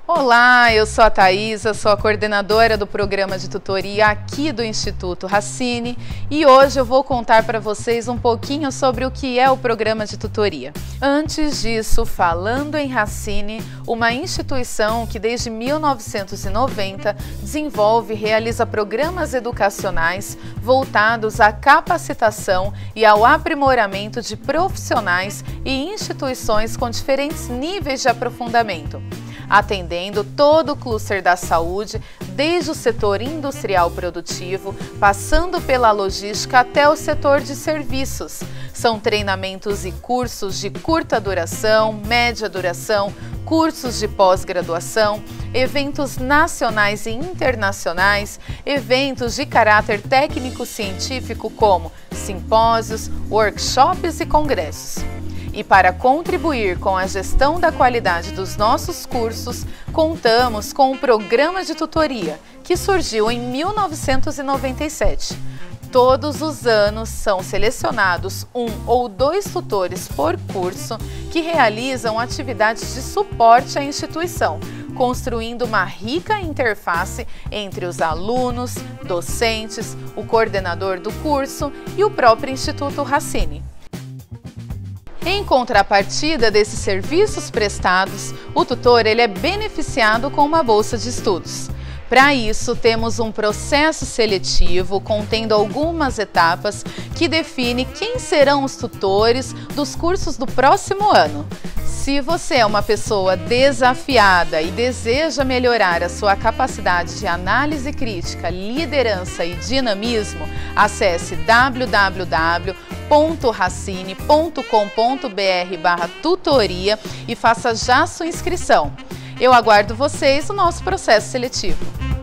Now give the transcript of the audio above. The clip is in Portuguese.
Olá, eu sou a Thaisa, sou a coordenadora do programa de tutoria aqui do Instituto Racine e hoje eu vou contar para vocês um pouquinho sobre o que é o programa de tutoria. Antes disso, falando em Racine, uma instituição que desde 1990 desenvolve e realiza programas educacionais voltados à capacitação e ao aprimoramento de profissionais e instituições com diferentes níveis de aprofundamento, atendendo todo o cluster da saúde, desde o setor industrial produtivo, passando pela logística até o setor de serviços. São treinamentos e cursos de curta duração, média duração, cursos de pós-graduação, eventos nacionais e internacionais, eventos de caráter técnico-científico como simpósios, workshops e congressos. E para contribuir com a gestão da qualidade dos nossos cursos, contamos com um programa de tutoria que surgiu em 1997. Todos os anos são selecionados 1 ou 2 tutores por curso que realizam atividades de suporte à instituição, construindo uma rica interface entre os alunos, docentes, o coordenador do curso e o próprio Instituto Racine. Em contrapartida desses serviços prestados, o tutor é beneficiado com uma bolsa de estudos. Para isso, temos um processo seletivo contendo algumas etapas que define quem serão os tutores dos cursos do próximo ano. Se você é uma pessoa desafiada e deseja melhorar a sua capacidade de análise crítica, liderança e dinamismo, acesse www.racine.com.br/tutoria e faça já sua inscrição. Eu aguardo vocês no nosso processo seletivo.